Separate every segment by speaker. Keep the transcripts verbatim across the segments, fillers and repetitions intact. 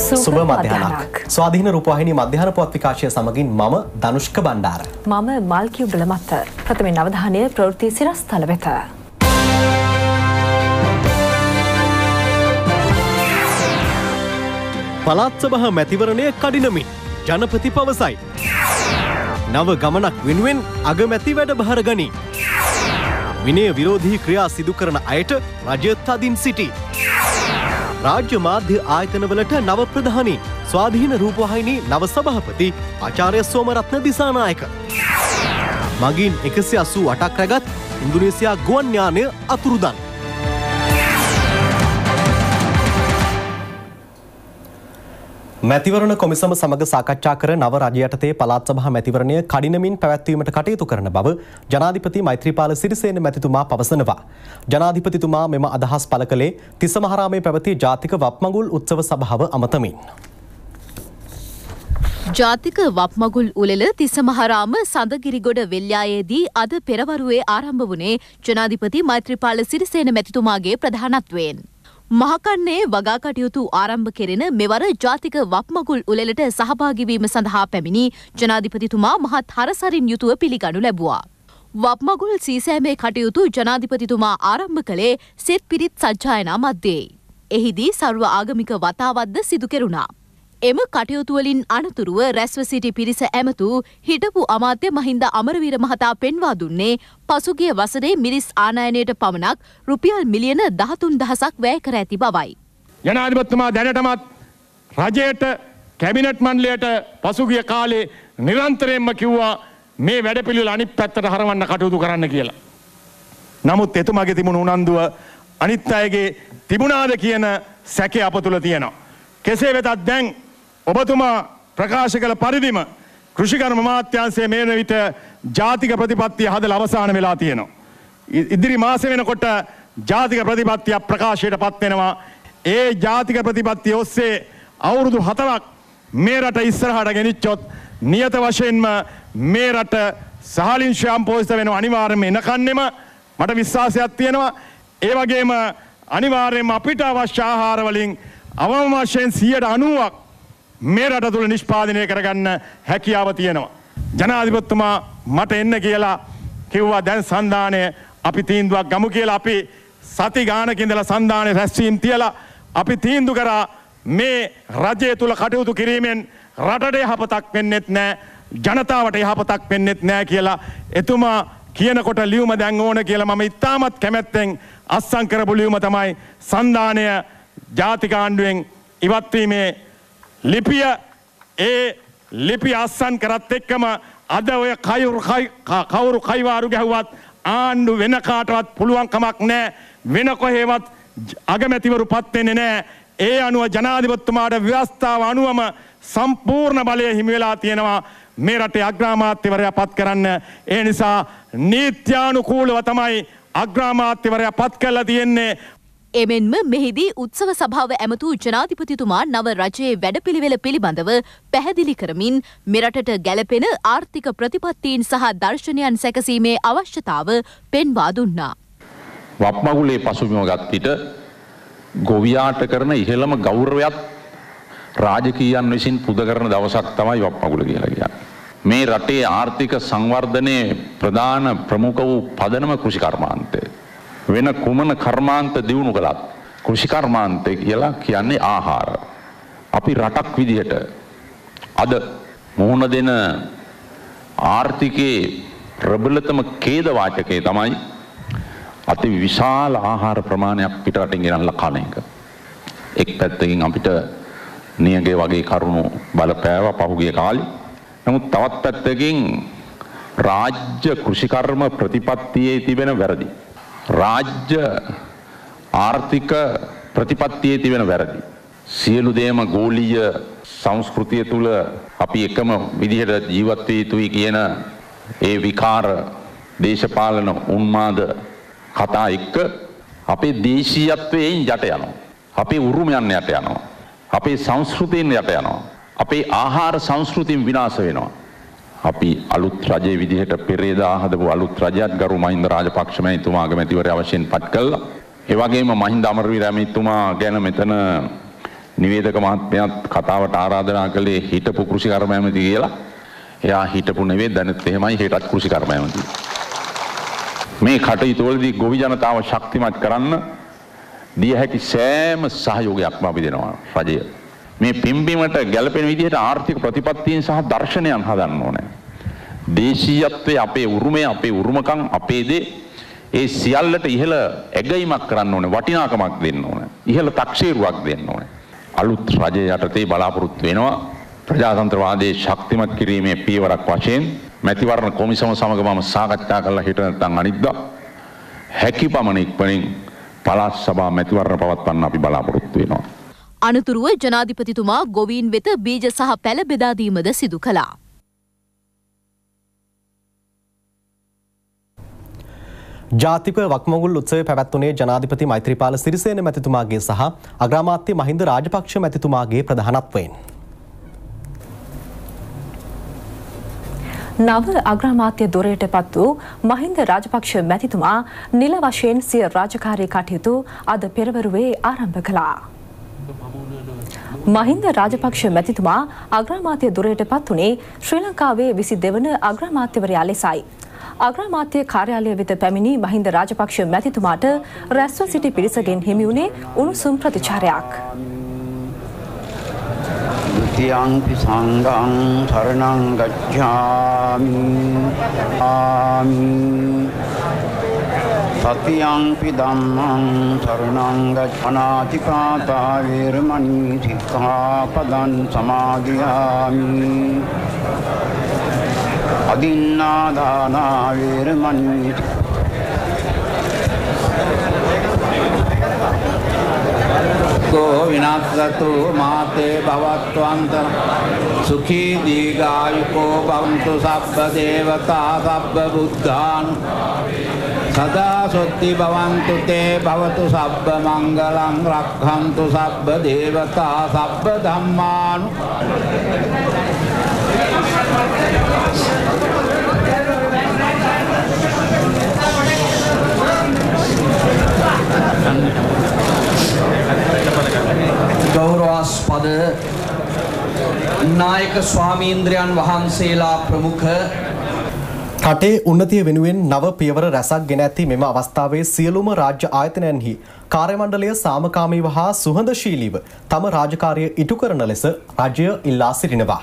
Speaker 1: සුබ මධ්‍යහනක්. ස්වාධීන රූපවාහිනී මධ්‍යහන පුවත් විකාශය සමගින් මම ධනුෂ්ක බණ්ඩාර.
Speaker 2: මම මල්කි උඩලමත්ත. ප්‍රථමයෙන් අවධානය ප්‍රවෘත්ති සිරස්තල වෙත.
Speaker 1: පළාත් සභා මැතිවරණය කඩිනමින් ජනපති පවසයි. නව ගමනක් වෙනුවෙන් අගමැති වැඩබහර ගනී. විනය විරෝධී ක්‍රියා සිදු කරන අයට රජය තදින් සිටී. රාජ්‍ය මාධ්‍ය ආයතනවලට නව ප්‍රධානී ස්වාධීන රූපවාහිනී නව සභාපති ආචාර්ය සෝමරත්න දිසානායක. මගින් එකසිය අසූ අටක් රැගත් ඉන්දුනීසියා ගුවන් යානය අතුරුදන්. මැතිවරණ කොමිසම සමග සාකච්ඡා කර නව රජය යටතේ පළාත් සභා මැතිවරණය කඩිනමින් පැවැත්වීමට කටයුතු කරන බව ජනාධිපති මෛත්‍රීපාල සිරිසේන මැතිතුමා පවසනවා. ජනාධිපතිතුමා මෙම අදහස් පළ කළේ තිස්සමහාරාමේ පැවති ජාතික වප්මගුල් උත්සව සභාව අමතමින්.
Speaker 3: ජාතික වප්මගුල් උළෙල තිස්සමහාරාම සඳගිරිගොඩ වෙල්යායේදී අද පෙරවරුවේ ආරම්භ වුණේ ජනාධිපති මෛත්‍රීපාල සිරිසේන මැතිතුමාගේ ප්‍රධානත්වයෙන්. මහකන්නේ වගා කටයුතු ආරම්භ කෙරෙන මෙවර ජාතික වප්මගුල් උළෙලට සහභාගී වීම සඳහා පැමිණි ජනාධිපතිතුමා මහත් හරසරින් යුතුව පිළිගනු ලැබුවා. වප්මගුල් සීසෑමේ කටයුතු ජනාධිපතිතුමා ආරම්භ කළේ සෙත් පිරිත් සජ්ජායනා මැද්දේ. එහිදී සර්ව ආගමික වතාවත්ද සිදු කෙරුණා. එම කටයුතු වලින් අනතුරුව රැස්ව සිටි පිරිස ඇමතු හිටපු අමාත්‍ය මහින්ද අමරවීර මහතා පෙන්වා දුන්නේ පසුගිය වසරේ මිරිස් ආනයනයට පමණක් රුපියල් මිලියන දහතුන් දහසක් වැය කර ඇති බවයි.
Speaker 4: ජනාධිපතිතුමා දැනටමත් රජයට කැබිනට් මණ්ඩලයට පසුගිය කාලේ නිරන්තරයෙන්ම කිව්වා මේ වැඩපිළිවෙල අනිත් පැත්තට හරවන්න කටයුතු කරන්න කියලා. නමුත් එතුමාගේ තිබුණු උනන්දුව අනිත් අයගේ තිබුණාද කියන සැකය අප තුළ තියෙනවා. කෙසේ වෙතත් දැන් ඔබතුමා ප්‍රකාශ කළ පරිදිම කෘෂිකර්ම අමාත්‍යාංශයේ මේ වන විට ජාතික ප්‍රතිපත්තිය හදලා අවසන් වෙලා තියෙනවා. ඉදිරි මාසෙ වෙනකොට ජාතික ප්‍රතිපත්තිය ප්‍රකාශයට පත් වෙනවා. ඒ ජාතික ප්‍රතිපත්තිය ඔස්සේ අවුරුදු හතරක් මේ රට ඉස්සරහට ගෙනිච්චොත් නියත වශයෙන්ම මේ රට සහලින් ශ්‍යාම්පෝෂිත වෙනවා අනිවාර්යයෙන්ම එනකන්නෙම මට විශ්වාසයක් තියෙනවා. ඒ වගේම අනිවාර්යයෙන්ම අපිට අවශ්‍ය ආහාර වලින් අවම වශයෙන් සියයට අනූවක් මේ රට තුළ නිෂ්පාදනය කරගන්න හැකියාව තියෙනවා. ජනාධිපතිතුමා මට එන්න කියලා කිව්වා දැන් සන්ධානය අපි තීන්දුවක් ගමු කියලා. අපි සති ගානක ඉඳලා සන්ධානයේ රැස්වීම තියලා අපි තීන්දුව කරා මේ රජය තුළ කටයුතු කිරීමෙන් රටට යහපතක් වෙන්නෙත් නැහැ, ජනතාවට යහපතක් වෙන්නෙත් නැහැ කියලා එතුමා කියනකොට ලියුම දැන් ඕන කියලා මම ඉතාමත් කැමැත්තෙන් අත්සන් කරපු ලියුම තමයි සන්ධානය ජාතික ආණ්ඩුවෙන් ඉවත්වීමේ ලිපිය. ඒ ලිපිය අස්සන් කරත් එක්කම අද ඔය කවුරු කවුරු කයිවාරු ගැහුවත් ආණ්ඩු වෙන කාටවත් පුළුවන් කමක් නැහැ, වෙන කොහෙවත් අගමැතිවරු පත් වෙන්නේ නැහැ. ඒ අනුව ජනාධිපතිතුමාට ව්‍යවස්ථාව අනුවම සම්පූර්ණ බලය හිමි වෙලා තියෙනවා මේ රටේ අග්‍රාමාත්‍යවරයා පත් කරන්න. ඒ නිසා නීත්‍යානුකූලව තමයි අග්‍රාමාත්‍යවරයා පත් කරලා තියෙන්නේ.
Speaker 3: එමෙන්ම මෙහිදී උත්සව සභාව ඇමතු ජනාධිපතිතුමා නව රජයේ වැඩපිළිවෙල පිළිබඳව පැහැදිලි කරමින් මෙරටට ගැලපෙන ආර්ථික ප්‍රතිපත්තීන් සහ දර්ශනයන් සැකසීමේ අවශ්‍යතාව පෙන්වා දුන්නා.
Speaker 5: වප්මගුලේ පසුබිම ගත් විට ගොවියාට කරන ඉහළම ගෞරවයත් රාජකීයන් විසින් පුද කරන දවසක් තමයි වප්මගුල කියලා කියන්නේ. මේ රටේ ආර්ථික සංවර්ධනයේ ප්‍රධාන ප්‍රමුඛ වූ පදනම කෘෂි කර්මාන්තය. වෙන කුමන කර්මාන්ත දියුණු කළත් කෘෂි කර්මාන්තය කියලා කියන්නේ ආහාර. අපි රටක් විදිහට අද මුහුණ දෙන ආර්ථිකයේ ප්‍රබලතම ඛේද වාචකය තමයි අති විශාල ආහාර ප්‍රමාණයක් පිටරටින් ගෙනල්ලා කන එක. එක් පැත්තකින් අපිට නියගේ වගේ කරුණු බලපෑවා පහුගිය කාලේ. නමුත් තවත් පැත්තකින් රාජ්‍ය කෘෂිකර්ම ප්‍රතිපත්තියේ තිබෙන වැරදි, රාජ්‍ය ආර්ථික ප්‍රතිපත්තියේ තිබෙන වැරදි, සියලු දේම ගෝලීය සංස්කෘතිය තුල අපි එකම විදිහට ජීවත් වී යුතුයි කියන ඒ විකාර දේශපාලන උන්මාද කතා එක්ක අපේ දේශීයත්වයෙන් යට යනවා, අපේ උරුමයන් යට යනවා, අපේ සංස්කෘතියෙන් යට යනවා, අපේ ආහාර සංස්කෘතියෙන් විනාශ වෙනවා. අපි අලුත් රජයේ විදිහට පෙරේදා හදපු අලුත් රජයත් ගරු මහින්ද රාජපක්ෂ මහතුමා අගමැතිවරයා වශයෙන් පත් කළා. ඒ වගේම මහින්ද අමරවීර මහතුමා ගැන මෙතන නිවේදක මහත්මයාත් කතාවට ආරාධනා කළේ හිටපු කෘෂිකර්ම ඇමති කියලා. එයා හිටපු නෙවෙයි දැනුත් එහෙමයි හෙටත් කෘෂිකර්ම ඇමති. මේ කටයුතු වලදී ගොවි ජනතාව ශක්තිමත් කරන්න දිය හැකි සෑම සහයෝගයක්ම අපි දෙනවා රජය. මේ පිම්බීමට ගැළපෙන විදිහට ආර්ථික ප්‍රතිපත්තීන් සහ දර්ශනයන් හදන්න ඕනේ. දේශීයත්වයේ අපේ උරුමය, අපේ උරුමකම්, අපේ දේ ඒ සියල්ලට ඉහළ ඇගීමක් කරන්න ඕනේ, වටිනාකමක් දෙන්න ඕනේ, ඉහළ තක්සේරුවක් දෙන්න ඕනේ. අලුත් රජය යටතේ බලාපොරොත්තු වෙනවා ප්‍රජාතන්ත්‍රවාදයේ ශක්තිමත් කිරීමේ පියවරක් වශයෙන් මැතිවරණ කොමිසම සමග මම සාකච්ඡා කළා හිට නැත්නම් අනිද්දා හැකි පමණ ඉක්මනින් පළාත් සභා මැතිවරණ පවත්වන්න අපි බලාපොරොත්තු වෙනවා.
Speaker 3: අනතුරුව ජනාධිපතිතුමා ගොවීන් වෙත බීජ සහ පැළ බෙදා දීමද සිදු කළා.
Speaker 1: ජාතික වක්මගුල් උත්සවය පැවැත්වුණේ ජනාධිපති මෛත්‍රීපාල සිරිසේන මැතිතුමාගේ සහ අග්‍රාමාත්‍ය මහින්ද රාජපක්ෂ මැතිතුමාගේ ප්‍රධානත්වයෙන්.
Speaker 2: නව අග්‍රාමාත්‍ය ධුරයට පත් වූ මහින්ද රාජපක්ෂ මැතිතුමා නිල වශයෙන් සිය රාජකාරී කටයුතු අද පෙරවරුවේ ආරම්භ කළා. මහින්ද රාජපක්ෂ මැතිතුමා අග්‍රාමාත්‍ය ධුරයට පත් වුණේ ශ්‍රී ලංකාවේ විසි දෙවන අග්‍රාමාත්‍යවරයා ලෙසයි. අග්‍රාමාත්‍ය කාර්යාලය වෙත පැමිණි මහින්ද රාජපක්ෂ මැතිතුමාට රැස්ව සිටි පිරිසගෙන් හිමි වුණේ උණුසුම් ප්‍රතිචාරයක්.
Speaker 6: द्वितीयांपि सांगं शरणं गच्छामि आमि तृतीयांपि धम्मं शरणं गच्छानातिपाता वेरमणि सिक्खापदं समादियामि अदिन्नादाना वेरमणि को विनाशतो माते भवत्वंतर सुखी दीर्घायुको भवन्तु सब्ब देवता सब्ब बुद्धान सदा सुद्धि भवन्तु ते भवतु सब्ब मंगलं रक्षन्तु सब्ब देवता सब्ब धम्मान्
Speaker 7: गौरवास्पद නායක ස්වාමීන්ද්‍රයන් වහන්සේලා ප්‍රමුඛ
Speaker 1: රටේ උන්නතිය වෙනුවෙන් නව පියවර රැසක් ගෙන ඇති මෙම අවස්ථාවේ සියලුම රාජ්‍ය ආයතනයන්හි කාර්ය මණ්ඩලය සාමකාමීව හා සුහදශීලීව තම රාජකාරිය ඉටු කරන ලෙස රජය ඉල්ලා සිටිනවා.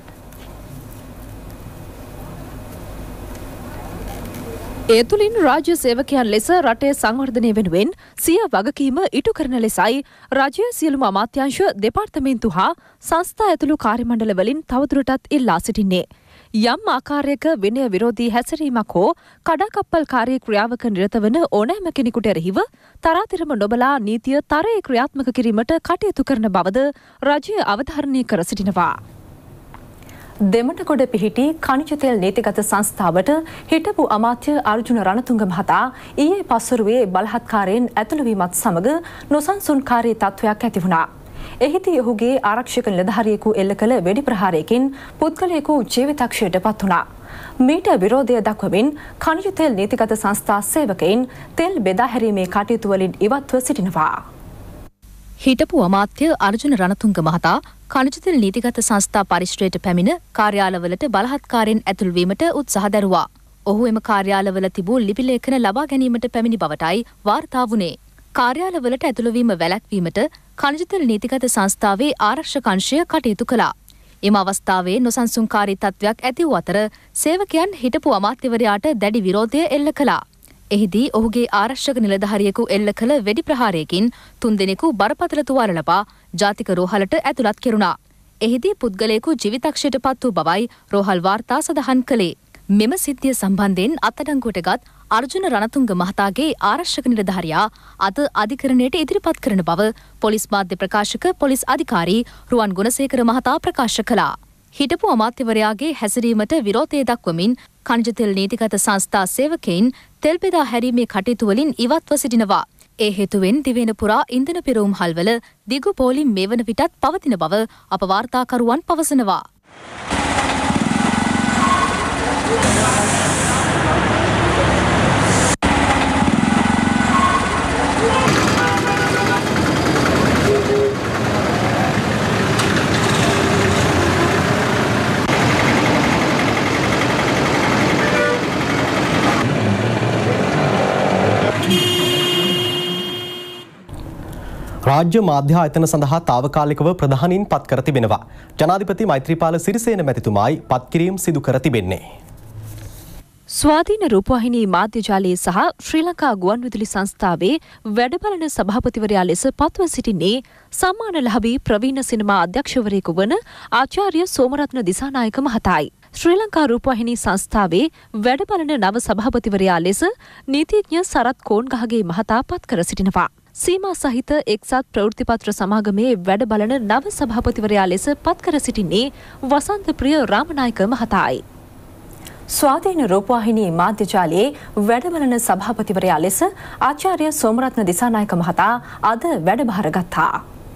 Speaker 3: ඒ තුළින් රාජ්‍ය සේවකයන් ලෙස රටේ සංවර්ධනය වෙනුවෙන් සිය වගකීම ඉටු කරන ලෙසයි රජය සියලුම අමාත්‍යාංශ දෙපාර්තමේන්තු හා සංස්ථා ඇතුළු කාර්ය මණ්ඩල වලින් තවදුරටත් ඉල්ලා සිටින්නේ. යම් ආකාරයක විනය විරෝධී හැසිරීමක් හෝ කඩාකප්පල් කාර්ය ක්‍රියාවක නිරත වන ඕනෑම කෙනෙකුට එරෙහිව තරාතිරම නොබලා නීතිය තරයේ ක්‍රියාත්මක කිරීමට කටයුතු කරන බවද රජය අවධාරණය කර සිටිනවා.
Speaker 2: දෙමටගොඩ පිහිටි ඛනිජ තෙල් නීතිගත සංස්ථාවට හිටපු අමාත්‍ය අර්ජුන රණතුංග මහතා ඊයේ පස්වරුවේ බලහත්කාරයෙන් ඇතුළුවීමත් සමග නොසන්සුන්කාරී තත්ත්වයක් ඇති වුණා. එහිදී ඔහුගේ ආරක්ෂක නිලධාරියෙකු එල්ල කළ වෙඩි ප්‍රහාරයකින් පුද්ගලයෙකු ජීවිතක්ෂයට පත් වුණා. මීට විරෝධය දක්වමින් ඛනිජ තෙල් නීතිගත සංස්ථා සේවකයින් තෙල් බෙදා හැරීමේ කටයුතු වලින් ඉවත්ව සිටිනවා.
Speaker 3: හිටපු අමාත්‍ය අර්ජුන රණතුංග මහතා ඛනිජ තෙල් නීතිගත සංස්ථා පරිශ්‍රයට පැමිණ කාර්යාලවලට බලහත්කාරයෙන් ඇතුල්වීමට උත්සාහ දැරුවා. ඔහු එම කාර්යාලවල තිබූ ලිපි ලේඛන ලබා ගැනීමට පැමිණි බවටයි වාර්තා වුණේ. කාර්යාලවලට ඇතුළුවීම වැළැක්වීමට ඛනිජ තෙල් නීතිගත සංස්ථාවේ ආරක්ෂක අංශය කටයුතු කළා. එම අවස්ථාවේ නොසන්සුන්කාරී තත්ත්වයක් ඇති වූ අතර සේවකයන් හිටපු අමාත්‍යවරයාට දැඩි විරෝධය එල්ල කළා. එහිදී ඔහුගේ ආරක්ෂක නිලධාරියෙකු එල්ල කළ වෙඩි ප්‍රහාරයකින් තුන්දෙනෙකු බරපතල තුවාල ලබා ජාතික රෝහලට ඇතුළත් කෙරුණා. එහිදී පුද්ගලයෙකු ජීවිතක්ෂයට පත් වූ බවයි රෝහල් වාර්තා සඳහන් කළේ. මෙම සිද්ධිය සම්බන්ධයෙන් අත්අඩංගුවටගත් අර්ජුන රණතුංග මහතාගේ ආරක්ෂක නිලධාරියා අද අධිකරණයට ඉදිරිපත් කරන බව පොලිස් මාධ්‍ය ප්‍රකාශක පොලිස් අධිකාරී රුවන් ගුණසේකර මහතා ප්‍රකාශ කළා. හිටපු අමාත්‍යවරයාගේ හැසිරීමට විරෝධය දක්වමින් ඛනිජ තෙල් නීතිගත සංස්ථා සේවකයින් තෙල් බෙදා හැරීමේ කටයුතු වලින් ඉවත්ව සිටිනවා. ඒ හේතුවෙන් දිවයින පුරා ඉන්ධන පිරවුම් හල්වල දිගු පෝලිම් මේ වන විටත් පවතින බව අප වාර්තාකරුවන් පවසනවා.
Speaker 1: රාජ්‍ය මාධ්‍ය ආයතන සඳහා తాවකාලිකව ප්‍රධානීන් පත් කර තිබෙනවා. ජනාධිපති මෛත්‍රීපාල සිරිසේන මැතිතුමායි පත්කිරීම සිදු කර තිබෙන්නේ.
Speaker 2: ස්වාධීන රූපවාහිනී මාධ්‍ය ජාලයේ සහ ශ්‍රී ලංකා ගුවන්විදුලි සංස්ථාවේ වැඩබලන සභාපතිවරයා ලෙස පත්ව සිටින්නේ සම්මානලාභී ප්‍රවීණ සිනමා අධ්‍යක්ෂවරයෙකු වන ආචාර්ය සෝමරත්න දිසානායක මහතායි. ශ්‍රී ලංකා රූපවාහිනී සංස්ථාවේ වැඩබලන නව සභාපතිවරයා ලෙස නීතිඥ සරත් කෝන්ගහගේ මහතා පත් කර සිටිනවා. සීමා සහිත එක්සත් ප්‍රවෘත්තිපත්‍ර සමාගමේ වැඩබලන නව සභාපතිවරයා ලෙස පත් කර සිටින්නේ වසන්තප්‍රිය රාමනායක මහතායි. ස්වාධීන රූපවාහිනී මාධ්‍ය ජාලයේ වැඩබලන සභාපතිවරයා ලෙස ආචාර්ය සෝමරත්න දිසානායක මහතා අද වැඩභාර ගත්තා.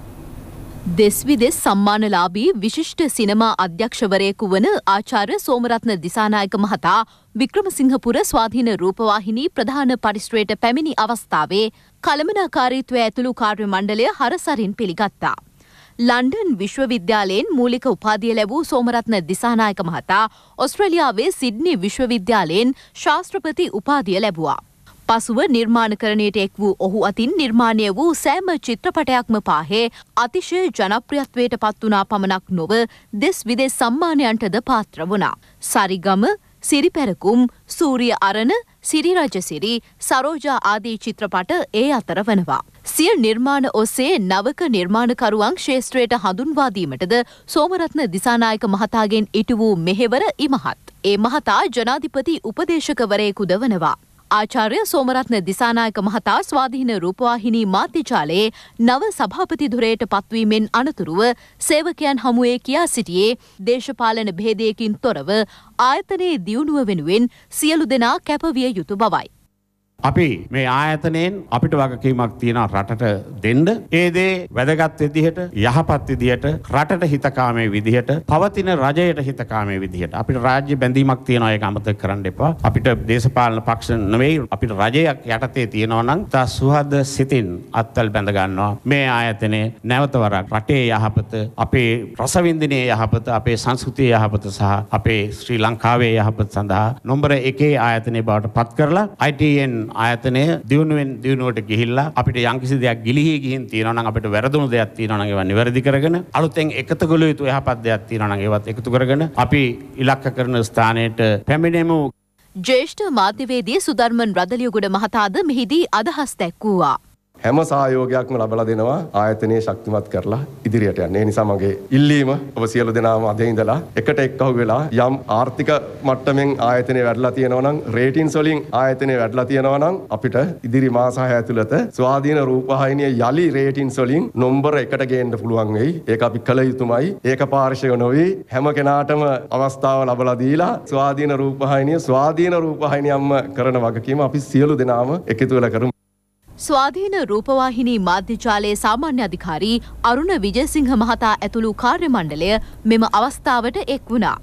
Speaker 3: දෙස් විදෙස් සම්මානලාභී විශිෂ්ට සිනමා අධ්‍යක්ෂවරයෙකු වන ආචාර්ය සෝමරත්න දිසානායක මහතා වික්‍රමසිංහපුර ස්වාධීන රූපවාහිනී ප්‍රධාන පරිශ්‍රයට පැමිණි අවස්ථාවේ කළමනාකාරීත්වය ඇතුළු කාර්ය මණ්ඩලය හරසරින් පිළිගත්තා. ලන්ඩන් විශ්වවිද්‍යාලයෙන් මූලික උපාධිය ලැබූ සෝමරත්න දිසානායක මහතා ඔස්ට්‍රේලියාවේ සිඩ්නි විශ්වවිද්‍යාලයෙන් ශාස්ත්‍රපති උපාධිය ලැබුවා. පසුව නිර්මාණකරණයට එක් වූ ඔහු අතින් නිර්මාණය වූ සෑම චිත්‍රපටයක්ම පාහේ අතිශය ජනප්‍රියත්වයට පත් වුණා පමණක් නොව දෙස් විදෙස් සම්මානයන්ටද පාත්‍ර වුණා. සරිගම, සිරිපැරකුම්, සූරිය අරණ, සිරිරජසිරි, සරෝජා ආදී චිත්‍රපට ඒ අතර වනවා. සිය නිර්මාණ ඔස්සේ නවක නිර්මාණකරුවන් ක්ෂේත්‍රයට හඳුන්වා දීමටද සෝමරත්න දිසානායක මහතාගෙන් ඉටු වූ මෙහෙවර ඉමහත්. ඒ මහතා ජනාධිපති උපදේශකවරයෙකුද වනවා. ආචාර්ය සෝමරත්න දිසානායක මහතා ස්වාධීන රූපවාහිනී මාධ්‍ය ජාලයේ නව සභාපති ධුරයට පත්වීමෙන් අනතුරුව සේවකයන් හමුවේ කියා සිටියේ දේශපාලන භේදයකින් තොරව ආයතනයේ දියුණුව වෙනුවෙන් සියලු දෙනා කැපවිය යුතු බවයි.
Speaker 6: අපි මේ ආයතනයෙන් අපිට වගකීමක් තියෙනවා රටට දෙන්න. ඒ දේ වැදගත් විදිහට, යහපත් විදිහට, රටට හිතකාමී විදිහට, පවතින රජයට හිතකාමී විදිහට. අපිට රාජ්‍ය බැඳීමක් තියෙනවා, ඒක අමතක කරන්න එපා. අපිට දේශපාලන පක්ෂ නෙවෙයි, අපිට රජයක් යටතේ තියෙනවා නම් තා සුහද සිතින් අත්වල බැඳ ගන්නවා. මේ ආයතනයේ නැවත වරක් රටේ යහපත, අපේ රසවින්දනයේ යහපත, අපේ සංස්කෘතියේ යහපත සහ අපේ ශ්‍රී ලංකාවේ යහපත සඳහා නොම්බර එකේ ආයතනයේ බවට පත් කරලා I T N ආයතනය දියුණුවෙන් දියුණුවට ගිහිල්ලා අපිට යම්කිසි දෙයක් ගිලිහි ගිහින් තියෙනවා නම්, අපිට වැරදුණු දෙයක් තියෙනවා නම් ඒවා නිවැරදි කරගෙන, අලුතෙන් එකතු කළ යුතු යහපත් දෙයක් තියෙනවා නම් ඒවත් එකතු කරගෙන අපි ඉලක්ක කරන ස්ථානයට පැමිණෙමු.
Speaker 3: ජ්‍යෙෂ්ඨ මාධ්‍යවේදී සුධර්මන් රදලියගොඩ මහතාද මෙහිදී අදහස් දැක්වුවා.
Speaker 8: හැම සහයෝගයක්ම ලබලා දෙනවා ආයතනයේ ශක්තිමත් කරලා ඉදිරියට යන්න. ඒ නිසා මගේ ඉල්ලීම ඔබ සියලු දෙනාම අද ඉඳලා එකට එක්කහු වෙලා යම් ආර්ථික මට්ටමින් ආයතනය වැඩිලා තියෙනවා නම්, රේටින්ස් වලින් ආයතනය වැඩිලා තියෙනවා නම් අපිට ඉදිරි මාස හය ඇතුළත ස්වාධීන රූපවාහිනිය යලි රේටින්ස් වලින් නම්බර එකට ගේන්න පුළුවන් වෙයි. ඒක අපි කළ යුතුමයි. ඒක පාර්ශ්වය නොවේ. හැම කෙනාටම අවස්ථාව ලබලා දීලා ස්වාධීන රූපවාහිනිය ස්වාධීන රූපවාහිනියක්ම කරන වගකීම අපි සියලු දෙනාම එකතු වෙලා කරමු.
Speaker 3: ස්වාධීන රූපවාහිනී මාධ්‍ය ජාලයේ සාමාන්‍ය අධිකාරී අරුණ විජේසිංහ මහතා ඇතුළු කාර්ය මණ්ඩලය මෙම අවස්ථාවට එක් වුණා.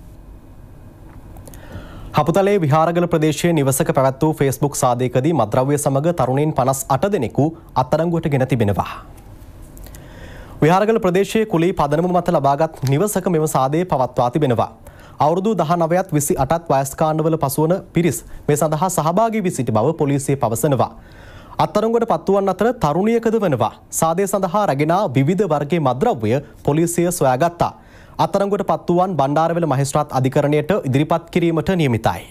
Speaker 1: හපුතලේ විහාරගල ප්‍රදේශයේ නිවසක පැවැත් වූ ෆේස්බුක් සාදයකදී මත්ද්‍රව්‍ය සමග තරුණයින් පනස් අට දෙනෙකු අත්අඩංගුවට ගෙන තිබෙනවා. විහාරගල ප්‍රදේශයේ කුලී පදනම මත ලබාගත් නිවසක මෙම සාදය පවත්වා තිබෙනවා. අවුරුදු දහනවයත් විසි අටත් වයස්කාණ්ඩවල පසුවන පිරිස් මේ සඳහා සහභාගී වී සිටි බව පොලිසිය පවසනවා. අත්අඩංගුවට පත්වුවන් අතර තරුණියකද වනවා. සාදය සඳහා රැගෙන විවිධ වර්ගයේ මත්ද්‍රව්‍ය පොලිසිය සොයාගත්තා. අත්අඩංගුවට පත්වුවන් බණ්ඩාරවැල මහේස්ත්‍රාත් අධිකරණයට ඉදිරිපත් කිරීමට නියමිතයි.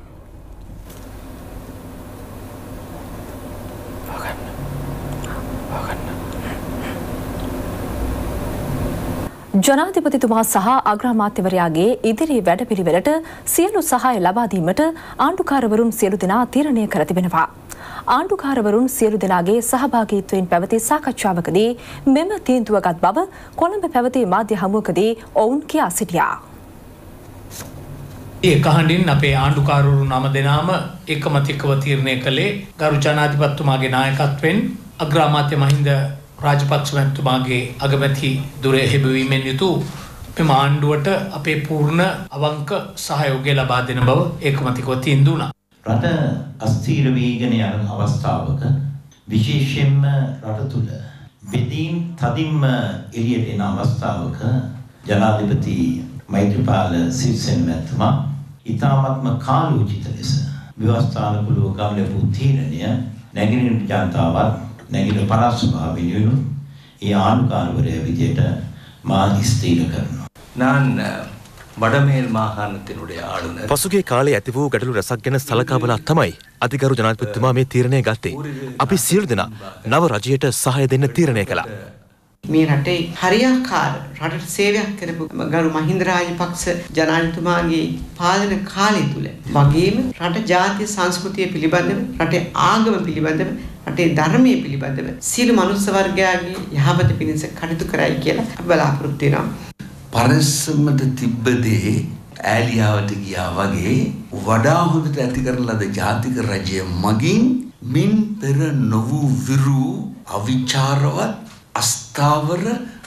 Speaker 2: ජනාධිපතිතුමා සහ අග්‍රාමාත්‍යවරයාගේ ඉදිරි වැඩපිළිවෙලට සියලු සහාය ලබා දීමට ආණ්ඩුකාරවරුන් සියලු දෙනා තීරණය කර තිබෙනවා. ආණ්ඩුකාරවරුන් සියලු දෙනාගේ සහභාගීත්වයෙන් පැවති සාකච්ඡාවකදී මෙම තීන්දුව ගත් බව කොළඹ පැවති මාධ්‍ය හමුවකදී ඔවුන් කියා සිටියා.
Speaker 9: ඒ කහඬින් අපේ ආණ්ඩුකාරවරු නම දෙනාම එකමතිකව තීරණය කළේ ගරු ජනාධිපතිතුමාගේ නායකත්වයෙන් අග්‍රාමාත්‍ය මහින්ද රාජපක්ෂ මැතිතුමාගේ අගමැති දුරේ හෙබවීමෙන් යුතු මෙම ආණ්ඩුවට අපේ පූර්ණ අවංක සහයෝගය ලබා දෙන බව ඒකමතිකව තීන්දුව වුණා.
Speaker 10: රට අස්ථීර වීගෙන යන අවස්ථාවක විශේෂයෙන්ම රට තුළ බෙදීම් තදින්ම එළියට එන අවස්ථාවක ජනාධිපති මෛත්‍රීපාල සිරිසේන මැතිතුමා ඉතාමත්ම කාලෝචිත ලෙස ව්‍යවස්ථානුකූලව ගමන ලැබූ තීරණය නැගෙනහිර ජනතාවත් නැගින පළාත් සභාව වෙනුවෙන් ඒ ආණ්ඩුකාරවරයා විදියට මා ස්ථීර කරනවා.
Speaker 11: நான் வடமேல் மாகாணத்தினுடைய ஆளுநர்.
Speaker 12: පසුගිය කාලේ ඇති වූ ගැටලු රැසක් ගැන සලකා බලා තමයි අධිකරු ජනාධිපතිතුමා මේ තීරණය ගත්තේ. අපි සියලු දෙනා නව රජයට සහාය දෙන්න තීරණය කළා.
Speaker 13: මේ රටේ හරියාකාර රටට සේවයක් කරපු ගරු මහින්ද රාජපක්ෂ ජනාධිපතිතුමාගේ පාලන කාලය තුල වගේම රට ජාතිය සංස්කෘතිය පිළිබඳව රටේ ආගම පිළිබඳව රටේ ධර්මයේ පිළිබඳව සියලු මනුස්ස වර්ගයාගේ යහපත පිණිස කටයුතු කරයි කියලා අපි බලාපොරොත්තු වෙනවා.
Speaker 11: පරිස්සමට තිබ්බදී ඈලියාවට ගියා වගේ වඩා හොඳට ඇති කරන ලද ජාතික රජය මගින් මින් පෙර නොවූ විරු අවිචාරවත් අස්ථාවර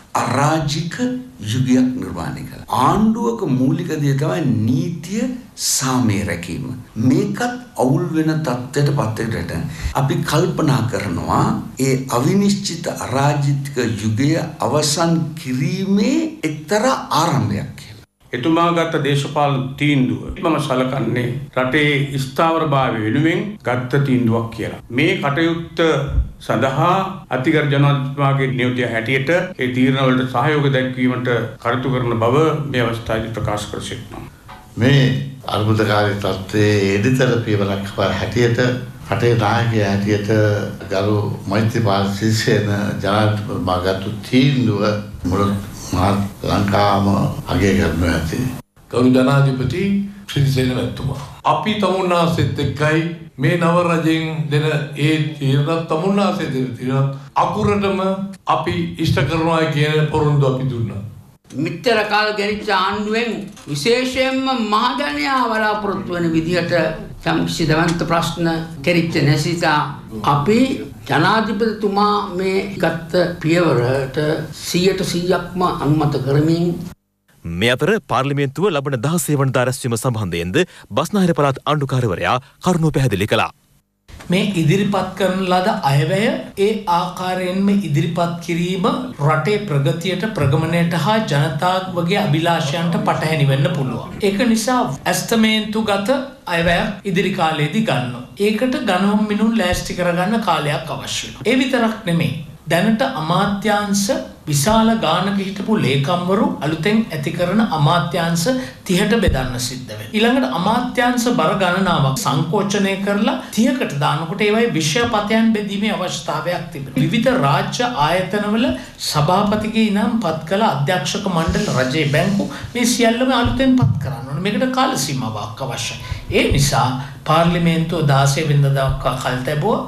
Speaker 11: අරාජික යුගයක් නිර්මාණය කළා. ආණ්ඩුවක මූලික දේ තමයි නීතිය සාමය රැකීම. මේකත් අවුල් වෙන තත්ත්වයට පත් වෙන්න අපි කල්පනා කරනවා ඒ අවිනිශ්චිත අරාජික යුගය අවසන් කිරීමේ එක්තරා ආරම්භයක් කියලා.
Speaker 6: එතුමා ගත්ත දේශපාලන තීන්දුව මම සලකන්නේ රටේ ස්ථාවරභාවය වෙනුවෙන් ගත්ත තීන්දුවක් කියලා. මේ කටයුත්ත සඳහා අතිගරු ජනාධිපතිතුමාගේ නියෝජ්‍ය හැටියට ඒ තීරණ වලට සහයෝග දැක්වීමට කටයුතු කරන බව මේ අවස්ථාවේදී ප්‍රකාශ කර සිටිනවා.
Speaker 14: මේ අර්බුදකාරී තත්ත්වයේ එදිතර පියවරක් හැටියට රටේ නායකයා හැටියට ගරු මෛත්‍රීපාල සිරිසේන ජනාධිපතිතුමා ගත්ත තීන්දුව මුළු මහත් ලංකාවම අගය කරනවා ඇති.
Speaker 15: ගරු ජනාධිපති සිරිසේන මැතිතුමා අපි තමුන්නාසෙත් එක්කයි මේ නව රජෙන් දෙන ඒ තීරණ තමුන්නාසේ දෙන තීරණ අකුරටම අපි ඉෂ්ට කරනවා කියන පොරොන්දු අපි දුන්නා.
Speaker 16: මිත්‍ර කාල ගෙනිච්ච ආණ්ඩුවෙන් විශේෂයෙන්ම මහජනයා බලාපොරොත්තු වෙන විදිහට සම්කිසි දවන්ත ප්‍රශ්න කෙරිච්ච නැසිතා අපි ජනාධිපතිතුමා මේ ගත්ත පියවරට සියයට සීයක්ම අනුමත කරමින්
Speaker 12: මේ අතර පාර්ලිමේන්තුව ලබන දහසේ වනදා රැස්වීම සම්බන්ධයෙන්ද බස්නාහිර පළාත් ආණ්ඩුකාරවරයා කරුණු පැහැදිලි කළා.
Speaker 9: මේ ඉදිරිපත් කරන ලද අයවැය ඒ ආකාරයෙන්ම ඉදිරිපත් කිරීම රටේ ප්‍රගතියට ප්‍රගමනයට හා ජනතාවගේ අභිලාෂයන්ට පටහැනි වෙන්න පුළුවන්. ඒක නිසා ඇස්තමේන්තුගත අයවැයක් ඉදිරි කාලයේදී ගන්නවා. ඒකට ගණන් මිනුම් ලෑස්ති කරගන්න කාලයක් අවශ්‍ය වෙනවා. ඒ විතරක් නෙමෙයි. දැනට අමාත්‍යාංශ විශාල ගානක හිටපු ලේකම්වරු අලුතෙන් ඇති කරන අමාත්‍යාංශ තිහට බෙදන්න සිද්ධ වෙනවා. ඊළඟට අමාත්‍යාංශ බර ගණනාවක් සංකෝචනය කරලා තිහකට දානකොට ඒවයි විෂයපතයන් බෙදීමේ අවශ්‍යතාවයක් තිබෙනවා. විවිධ රාජ්‍ය ආයතනවල සභාපතිගේ ඉනම් පත් කළ අධ්‍යක්ෂක මණ්ඩල රජයේ බැංකු මේ සියල්ලම අලුතෙන් පත් කරන්න ඕනේ. මේකට කාල සීමාවක් අවශ්‍යයි. ඒ නිසා පාර්ලිමේන්තුව දාසය වෙනිදා දක්වා කල් තැබුවා.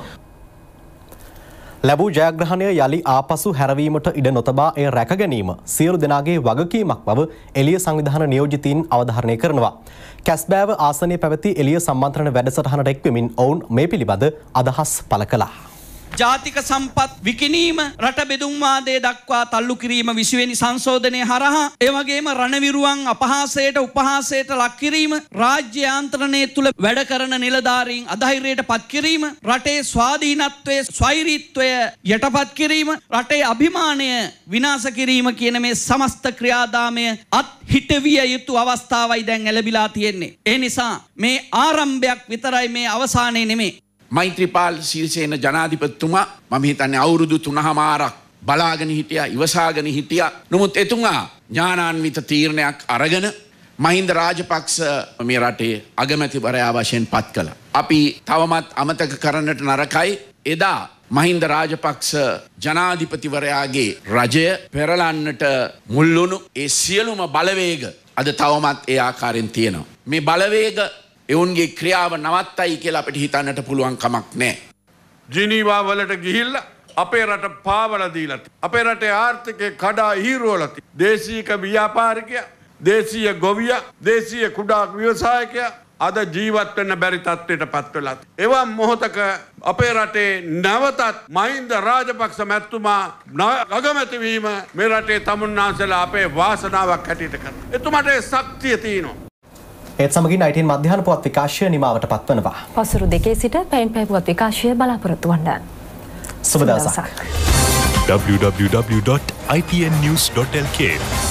Speaker 1: ලැබූ ජයග්‍රහණය යළි ආපසු හැරවීමට ඉඩ නොතබා එය රැක ගැනීම සියලු දෙනාගේ වගකීමක් බව එළිය සංවිධාන නියෝජිතීන් අවධාරණය කරනවා. කැස්බෑව ආසනයේ පැවති එළිය සම්මන්ත්‍රණ වැඩසටහනට එක්වෙමින් ඔවුන් මේ පිළිබඳ අදහස් පළ කළා.
Speaker 17: ජාතික සම්පත් විකිණීම රට බෙදුම් වාදය දක්වා තල්ලු කිරීම විසිවෙනි සංශෝධනය හරහා ඒ වගේම රණවිරුවන් අපහාසයට උපහාසයට ලක් කිරීම රාජ්‍ය යාන්ත්‍රණය තුල වැඩ කරන නිලධාරීන් අධෛර්යයට පත් කිරීම රටේ ස්වාධීනත්වයේ ස්වෛරීත්වය යටපත් කිරීම රටේ අභිමානය විනාශ කිරීම කියන මේ සමස්ත ක්‍රියාදාමය අත් හිටවිය යුතු අවස්ථාවයි දැන් එළඹිලා තියෙන්නේ. ඒ නිසා මේ ආරම්භයක් විතරයි මේ අවසානයේ නෙමෙයි.
Speaker 6: මෛත්‍රීපාල සිරිසේන ජනාධිපතිතුමා මම හිතන්නේ අවුරුදු තුනමාරක් බලාගෙන හිටියා ඉවසාගෙන හිටියා. නමුත් එතුමා ඥානාන්විත තීරණයක් අරගෙන මහින්ද රාජපක්ෂ මේ රටේ අගමැතිවරයා වශයෙන් පත් කළා. අපි තවමත් අමතක කරන්නට නරකයි එදා මහින්ද රාජපක්ෂ ජනාධිපතිවරයාගේ රජය පෙරලන්නට මුල් වුණු ඒ සියලුම බලවේග අද තවමත් ඒ ආකාරයෙන් තියෙනවා. මේ බලවේග එවුන්ගේ ක්‍රියාව නවත්තයි කියලා අපිට හිතන්නට පුළුවන් කමක් නැහැ.
Speaker 18: ජිනීවා වලට ගිහිල්ලා අපේ රට පාවලා දීලා අපේ රටේ ආර්ථිකය කඩා හීරුවලා දේශීය ව්‍යාපාරිකයා, දේශීය ගොවියා, දේශීය කුඩා ව්‍යවසායකයා අද ජීවත් වෙන්න බැරි තත්ත්වයට පත් වෙලා. එවන් මොහොතක අපේ රටේ නැවතත් මහින්ද රාජපක්ෂ මැතිතුමා අගමැති වීම මේ රටේ තමුන්නාන්සලා අපේ වාසනාවක් හැටියට කරනවා. එතුමාට ඒ ශක්තිය තියෙනවා.
Speaker 1: ඒත් සමගින් අයිටීන් මධ්‍යහන පුවත් විකාශය නිමාවට පත්වනවා.
Speaker 2: පසුරු දෙකේ සිට පැයෙන් පැය පුවත් විකාශය බලාපොරොත්තු වන්න.
Speaker 1: සුබ දවසක්.
Speaker 19: w w w dot i t n news dot l k